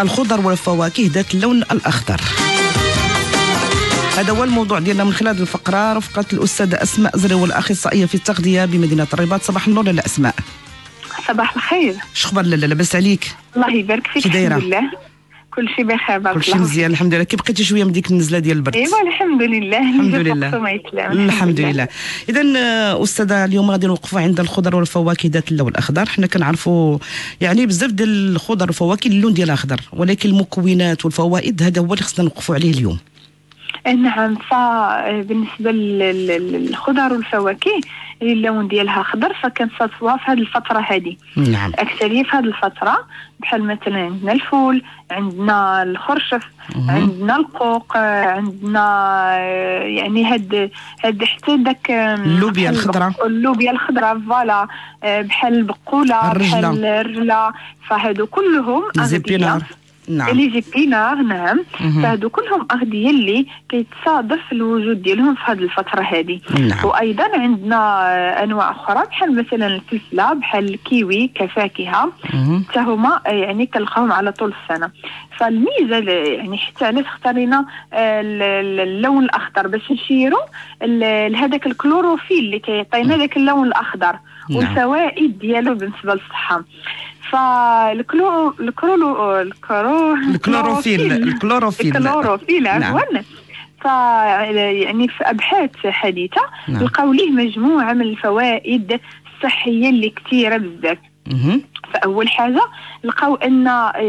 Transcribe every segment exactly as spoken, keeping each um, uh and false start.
الخضر والفواكه ذات اللون الأخضر. هذا هو الموضوع ديالنا من خلال الفقرة رفقة الأستاذة أسماء زريوي الأخصائية في التغذية بمدينة الرباط. صباح النور لاله أسماء. صباح الخير. شخبر لاله لاباس عليك؟ الله يبارك فيك. الحمد لله كل شيء بخير بارك الله. كل شيء مزيان الحمد لله. كي بقيتي شويه من ديك النزله ديال البرد؟ ايوا الحمد لله الحمد لله الحمد لله. اذا استاذه اليوم غادي نوقفوا عند الخضر والفواكه ذات اللون الاخضر. حنا كنعرفوا يعني بزاف ديال الخضر والفواكه اللون ديالها اخضر، ولكن المكونات والفوائد هذا هو اللي خصنا نوقفوا عليه اليوم. نعم، فبالنسبه للخضر والفواكه اللون ديالها خضر فكنصادفوها في هذه الفتره هذه. نعم. اكثريه في هذه الفتره بحال مثلا عندنا الفول، عندنا الخرشف، مم. عندنا القوق، عندنا يعني هاد هاد حتى داك اللوبيا الخضراء اللوبيا الخضراء فوالا، بحال البقوله بحال الرجله، فهادو كلهم أغذية. نعم. لي زيبينار. نعم. فهادو كلهم اغذيه اللي كيتصادف الوجود ديالهم في هذه الفتره هذه. نعم. وايضا عندنا انواع اخرى بحال مثلا الفلفله، بحال الكيوي كفاكهه، حتى هما يعني كنلقاوهم على طول السنه. فالميزه يعني حتى علاش اختارينا اللون الاخضر باش نشيروا لهذاك الكلوروفيل اللي كيعطينا داك اللون الاخضر. نعم. والفوائد ديالو بالنسبه للصحه. فالكلو الكرولو الكرو الكلوروفيل الكلوروفيل الكلوروفيل عفوا. ف يعني في ابحاث حديثه نعم. لقاو ليه مجموعه من الفوائد الصحيه اللي كثيره بزاف. فاول حاجه لقاو ان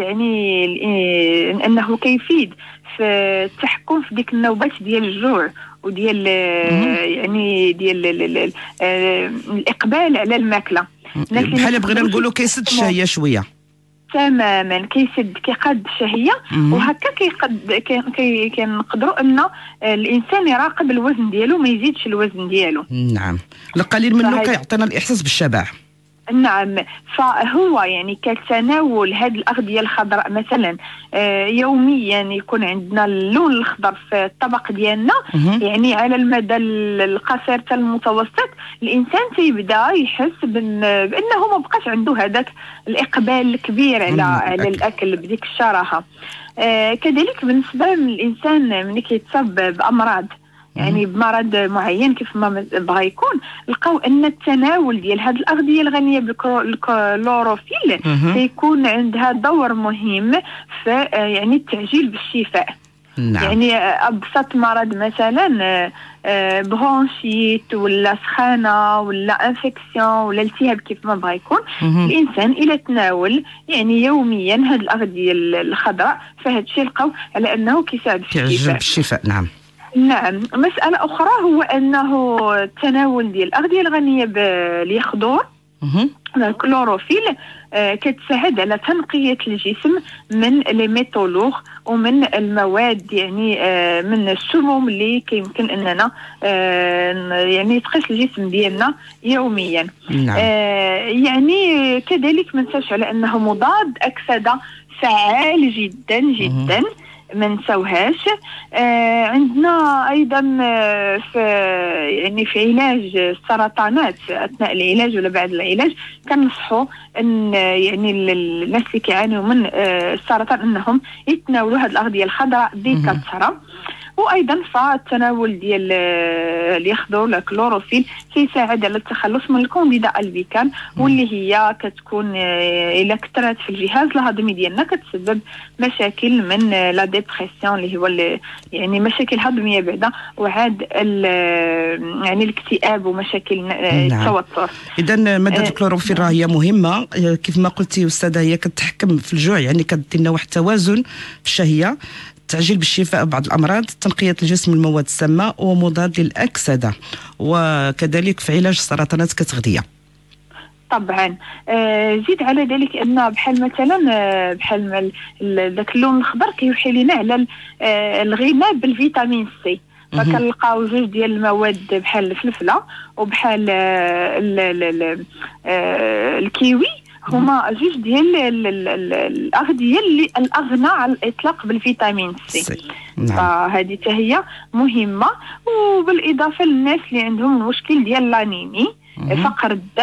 يعني انه كيفيد في التحكم في ديك النوبات ديال الجوع وديال يعني ديال الاقبال على الماكله. بحال بغينا نقولوا كيسد الشهيه شويه. تماما كيسد كيقاد الشهيه. وهكا كيقد كي كنقدروا ان الانسان يراقب الوزن ديالو ما يزيدش الوزن ديالو. نعم. القليل منه كيعطينا الاحساس بالشبع. نعم. فهو يعني كتناول هذه الأغذية الخضراء مثلا آه يوميا يكون عندنا اللون الأخضر في الطبق ديالنا. يعني على المدى القصير حتى المتوسط الإنسان تيبدا يحس بأنه ما بقاش عنده هذاك الإقبال الكبير على على الأكل بديك الشراهة. آه كذلك بالنسبة للإنسان ملي كيتصاب بأمراض يعني بمرض معين كيف ما بغى يكون، لقاو ان التناول ديال هذه الاغذيه الغنيه بالكلوروفيل سيكون عندها دور مهم في يعني التعجيل بالشفاء. نعم. يعني ابسط مرض مثلا برونشيت ولا سخانه ولا انفكسيون ولا التهاب كيف ما بغى يكون، الانسان الى تناول يعني يوميا هذه الاغذيه الخضراء فهذا الشيء لقاو على انه كيساعد في الشفاء. بالشفاء. نعم. نعم. مسألة أخرى هو أنه التناول ديال الأغذية الغنية باليخضر الكلوروفيل آه كتساعد على تنقية الجسم من لي ميتولوغ ومن المواد يعني آه من السموم اللي كيمكن أننا آه يعني تقيس الجسم ديالنا يوميا. نعم. آه يعني كذلك ما ننساش على أنه مضاد أكسدة فعال جدا جدا ما نساوهاش. آه عندنا ايضا آه في يعني في علاج السرطانات اثناء العلاج ولا بعد العلاج كنصحوا ان يعني الناس اللي كيعانيوا من آه السرطان انهم يتناولوا هذه الاغذيه الخضراء بكثره. وايضا فالتناول ديال اليخضر الكلوروفيل كيساعد على التخلص من الكونديدا البيكان واللي هي كتكون الى كثرت في الجهاز الهضمي ديالنا كتسبب مشاكل من لا ديبرسيون اللي هو يعني مشاكل هضميه بعدا وعاد يعني الاكتئاب ومشاكل التوتر. اذا ماده الكلوروفيل راه هي مهمه كيف ما قلتي استاذه، هي كتحكم في الجوع يعني كدير لنا واحد التوازن في الشهيه، تعجيل بالشفاء بعض الأمراض، تنقية الجسم من المواد السامة ومضاد للأكسدة، وكذلك في علاج السرطانات كتغذية. طبعا آه زيد على ذلك ان بحال مثلا آه بحال ذاك اللون الخضر كيوحي لنا على آه الغنى بالفيتامين سي. فكنلقاو جوج ديال المواد بحال الفلفله وبحال آه آه الكيوي هما جوج ديال الاغذيه اللي الاغنى على الاطلاق بالفيتامين سي. نعم. فهذه هي مهمه. وبالاضافه للناس اللي عندهم المشكل ديال لانيمي فقر الدم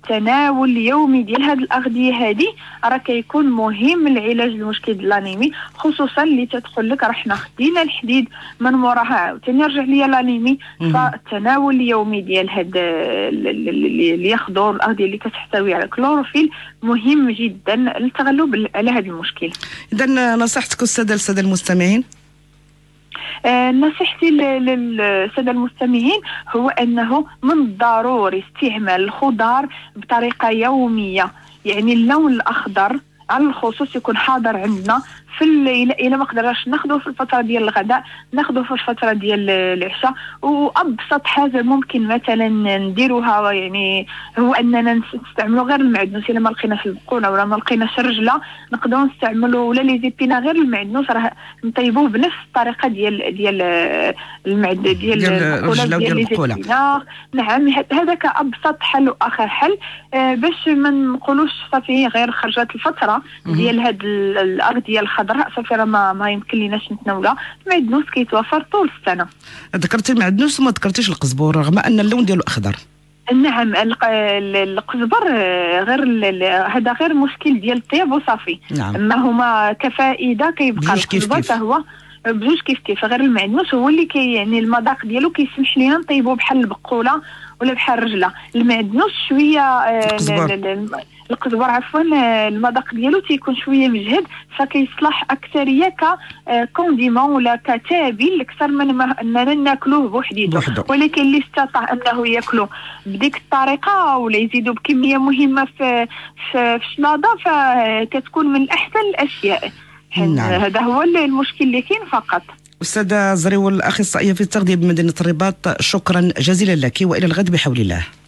التناول اليومي ديال هاد الاغذيه هذه راه كيكون مهم لعلاج المشكل ديال الانيمي، خصوصا اللي تدخل لك راه حنا خدينا الحديد من موراها عاوتاني رجع ليا الانيمي. فالتناول اليومي ديال هاد اللي ياخذوا الاغذيه اللي كتحتوي على كلوروفيل مهم جدا للتغلب على هذا المشكل. اذا نصيحتك الساده الساده المستمعين؟ آه نصيحتي للساده المستمعين هو انه من الضروري استعمال الخضار بطريقه يوميه، يعني اللون الاخضر على الخصوص يكون حاضر عندنا في الى ما قدرناش ناخذه في الفتره ديال الغداء ناخذه في الفتره ديال العشاء. وابسط حاجه ممكن مثلا نديروها يعني هو اننا نستعملوا غير المعدنوس، الا ما لقيناش البقوله ولا ما لقيناش الرجله نقدروا نستعملوا ولا لي زيبينا غير المعدنوس، راه نطيبوه بنفس الطريقه ديال ديال المعد ديال البقوله ديال البقوله. نعم هذا كابسط حل واخر حل آه باش ما نقولوش صافي غير خرجت الفتره ديال هاد الاغذيه الخضراء صافي راه ما, ما يمكن ليناش نتناولها. المعدنوس كيتوفر طول السنه. ذكرتي المعدنوس وما ذكرتيش القزبور رغم ان اللون ديالو اخضر. نعم القزبر غير هذا غير مشكل ديال الطياب وصافي. نعم. اما هما كفائده كيبقى القزبر حتى هو بجوج كيف كيف، غير المعدنوس هو اللي كي يعني المذاق ديالو كيسمح لينا نطيبوه بحال البقوله ولا بحال الرجله. المعدنوس شويه القزبر عفوا المذاق ديالو تيكون شويه مجهد، فكيصلح اكثريه ككونديمون ولا كتابل اكثر من اننا ناكلوه بوحديته. ولكن اللي استطاع انه ياكلوه بديك الطريقه ولا يزيدوا بكميه مهمه في في الشلاضه فكتكون من احسن الاشياء. نعم. هذا هو المشكل اللي كاين فقط. أستاذة زريول الأخصائية في التغذية بمدينة الرباط، شكرا جزيلا لك وإلى الغد بحول الله.